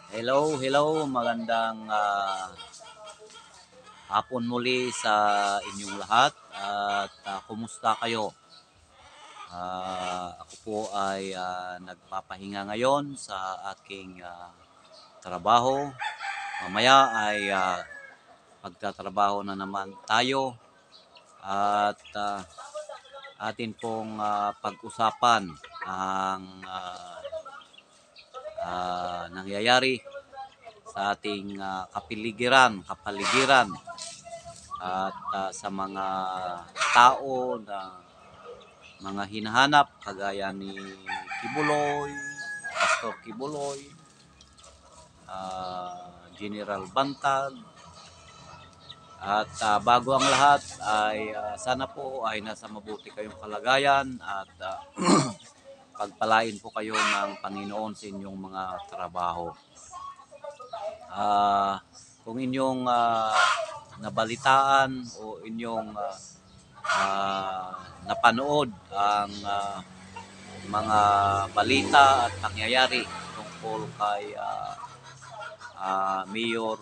Hello, magandang hapon muli sa inyong lahat at kumusta kayo? Ako po ay nagpapahinga ngayon sa aking trabaho. Mamaya ay pagtatrabaho na naman tayo at atin pong pag-usapan ang nangyayari sa ating kapaligiran at sa mga tao na mga hinahanap kagaya ni Kibuloy, Pastor Kibuloy, General Bantag at bago ang lahat ay sana po ay nasa mabuti kayong kalagayan at pagpalain po kayo ng Panginoon sa inyong mga trabaho. Kung inyong nabalitaan o inyong napanood ang mga balita at pangyayari tungkol kay Mayor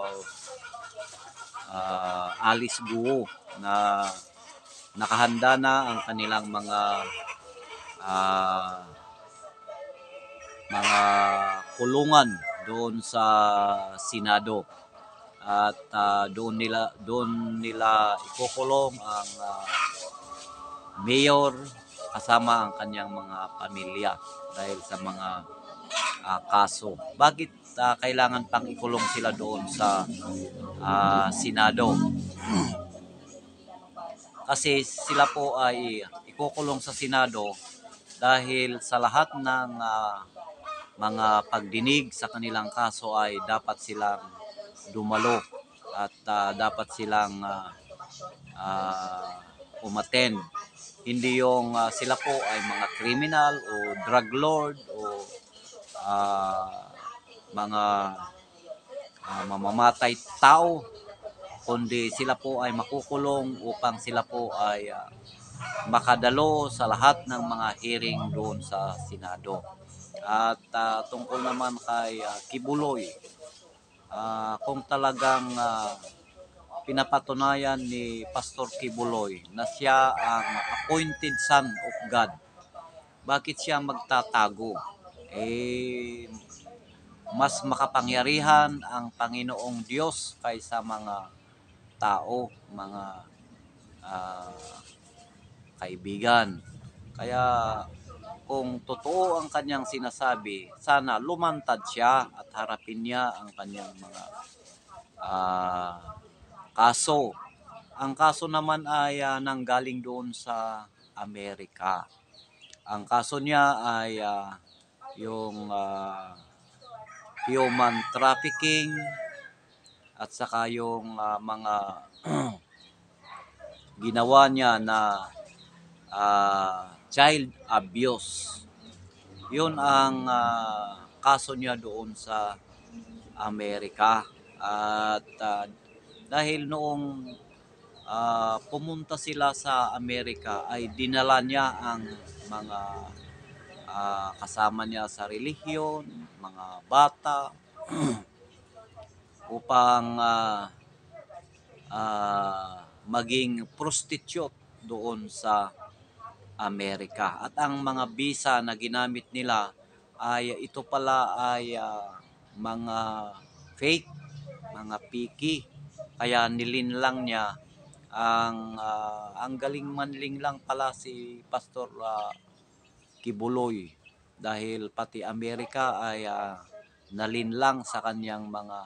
Alice Guo na nakahanda na ang kanilang mga kulungan doon sa Senado at doon nila ikukulong ang mayor kasama ang kanyang mga pamilya dahil sa mga kaso. Bakit kailangan pang ikulong sila doon sa Senado? Kasi sila po ay ikukulong sa Senado dahil sa lahat ng mga pagdinig sa kanilang kaso ay dapat silang dumalo at dapat silang umattend. Hindi yung sila po ay mga criminal o drug lord o mga mamamatay tao, kundi sila po ay makukulong upang sila po ay makadalo sa lahat ng mga hearing doon sa Senado. At tungkol naman kay Kibuloy, kung talagang pinapatunayan ni Pastor Kibuloy na siya ang appointed son of God, bakit siya magtatago? Mas makapangyarihan ang Panginoong Diyos kaysa mga tao, mga kaibigan. Kaya kung totoo ang kanyang sinasabi, sana lumantad siya at harapin niya ang kanyang mga kaso. Ang kaso naman ay nanggaling doon sa Amerika. Ang kaso niya ay yung human trafficking at saka yung mga ginawa niya na child abuse. Yun ang kaso niya doon sa Amerika. At dahil noong pumunta sila sa Amerika ay dinala niya ang mga kasama niya sa relihiyon, mga bata upang maging prostitute doon sa Amerika. At ang mga visa na ginamit nila ay ito pala ay mga fake, mga piki. Kaya nilinlang niya ang galing manling lang pala si Pastor Kibuloy dahil pati Amerika ay nalinlang sa kanyang mga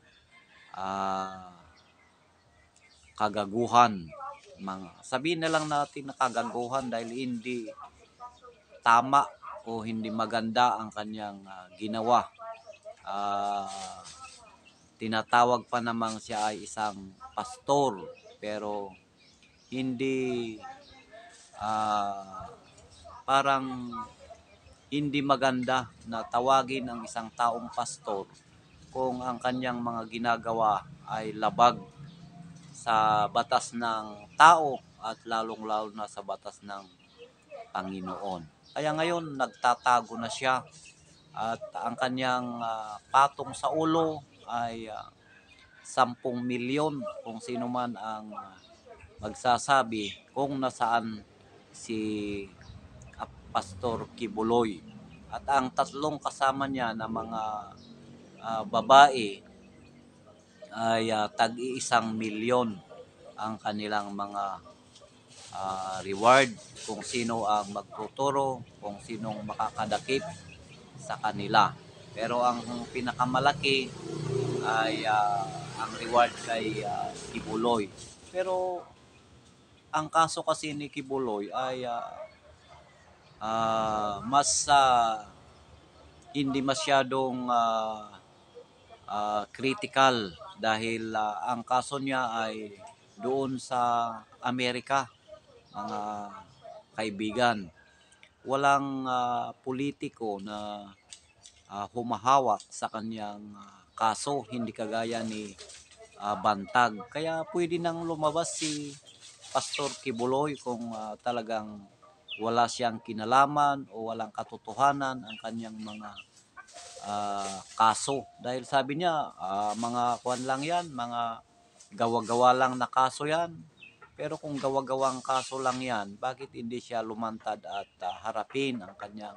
kagaguhan. Sabihin na lang natin na kagaguhan dahil hindi tama o hindi maganda ang kanyang ginawa. Tinatawag pa namang siya ay isang pastor pero hindi parang hindi maganda na tawagin ang isang taong pastor kung ang kanyang mga ginagawa ay labag sa batas ng tao at lalong-lalo na sa batas ng Panginoon. Kaya ngayon nagtatago na siya at ang kanyang patong sa ulo ay 10 milyon kung sino man ang magsasabi kung nasaan si Pastor Kibuloy. At ang tatlong kasama niya na mga babae ay tag-1 milyon ang kanilang mga reward kung sino ang magtuturo, kung sinong makakadakip sa kanila. Pero ang pinakamalaki ay ang reward kay Kibuloy. Pero ang kaso kasi ni Kibuloy ay mas hindi masyadong critical dahil ang kaso niya ay doon sa Amerika, mga kaibigan. Walang politiko na humahawak sa kanyang kaso, hindi kagaya ni Bantag. Kaya pwede nang lumabas si Pastor Kibuloy kung talagang wala siyang kinalaman o walang katotohanan ang kanyang mga kaso. Dahil sabi niya, mga kuwan lang yan, mga gawa-gawa lang na kaso yan. Pero kung gawa-gawang kaso lang yan, bakit hindi siya lumantad at harapin ang kanyang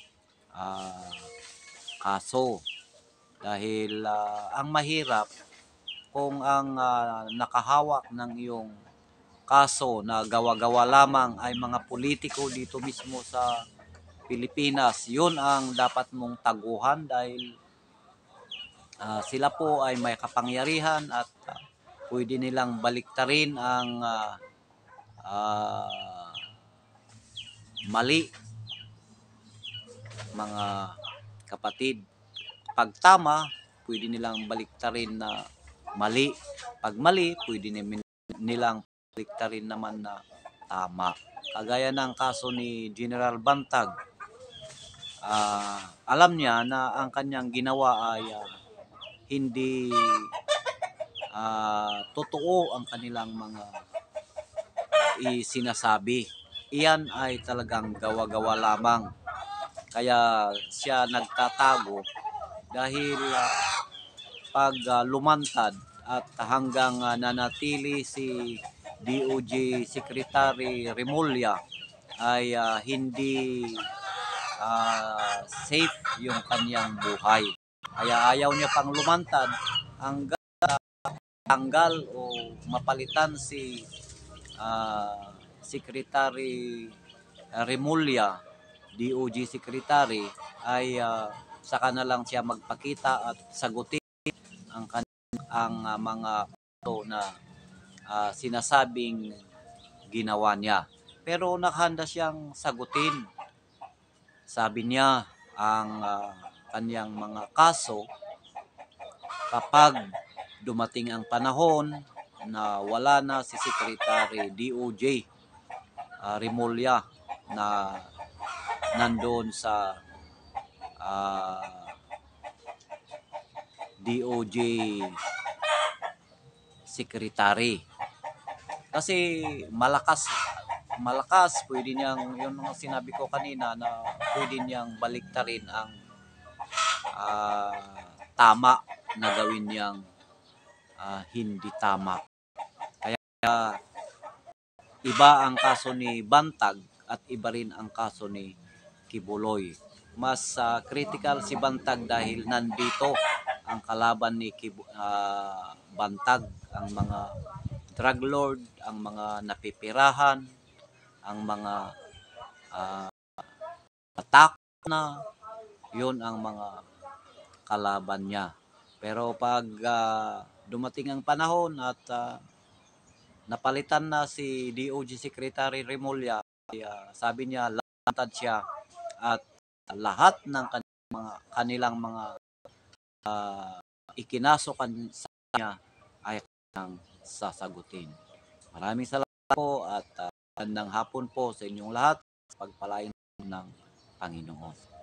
kaso? Dahil ang mahirap kung ang nakahawak ng iyong kaso na gawa-gawa lamang ay mga politiko dito mismo sa Pilipinas, yun ang dapat mong taguhan dahil sila po ay may kapangyarihan at pwede nilang baliktarin ang mali, mga kapatid. Pag tama, pwede nilang baliktarin na mali. Pag mali, pwede nilang baliktarin naman na tama. Kagaya ng kaso ni General Bantag, alam niya na ang kanyang ginawa ay hindi totoo ang kanilang mga isinasabi. Iyan ay talagang gawa-gawa lamang. Kaya siya nagtatago dahil pag lumantad at hanggang nanatili si DOJ Secretary Remulla ay hindi safe yung kanyang buhay. Kaya ayaw niya pang lumantad hanggang tanggal o mapalitan si Secretary Remulla, DOJ Secretary, ay saka na lang siya magpakita at sagutin ang mga na sinasabing ginawa niya. Pero nakahanda siyang sagutin. Sabi niya ang kanyang mga kaso kapag dumating ang panahon na wala na si Secretary DOJ Remulla na nandoon sa DOJ Secretary. Kasi malakas, pwede niyang, yun ang sinabi ko kanina, na pwede niyang baliktarin ang tama na gawin niyang hindi tama. Kaya iba ang kaso ni Bantag at iba rin ang kaso ni Kibuloy. Mas critical si Bantag dahil nandito ang kalaban ni Bantag, ang mga drug lord, ang mga napipirahan, ang mga attack na, yun ang mga kalaban niya. Pero pag dumating ang panahon at napalitan na si DOJ Secretary Remulla, sabi niya lantad siya at lahat ng kanilang mga ikinaso sa kanya ay kanyang sasagutin. Maraming salamat po at magandang hapon po sa inyong lahat. Pagpalain ng Panginoon.